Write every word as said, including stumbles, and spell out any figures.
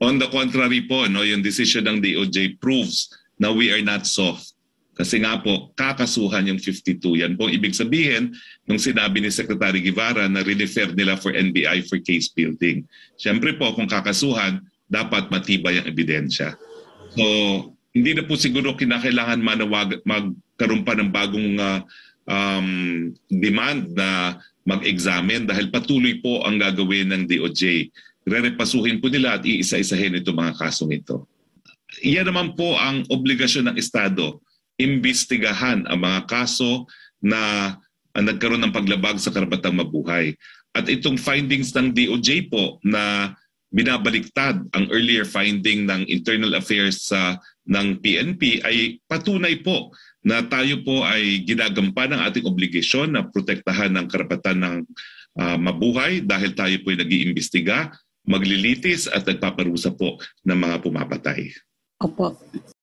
On the contrary po, no, yung decision ng D O J proves na we are not soft. Kasi nga po, kakasuhan yung fifty-two. Yan po ibig sabihin nung sinabi ni Secretary Guevara na re-refer nila for N B I for case building. Siyempre po, kung kakasuhan, dapat matibay ang ebidensya. So, hindi na po siguro kinakailangan manawag, magkaroon pa ng bagong uh, um, demand na mag-examine dahil patuloy po ang gagawin ng D O J. Re-repasuhin po nila at iisa-isahin itong mga kasong ito. Iyan naman po ang obligasyon ng Estado. Imbestigahan ang mga kaso na uh, nagkaroon ng paglabag sa karapatang mabuhay. At itong findings ng D O J po na binabaliktad ang earlier finding ng Internal Affairs sa uh, ng P N P ay patunay po na tayo po ay ginagampan ng ating obligasyon na protektahan ng karapatan ng uh, mabuhay dahil tayo po ay nag-iimbestiga, maglilitis at nagpaparusa po ng mga pumapatay. Opo.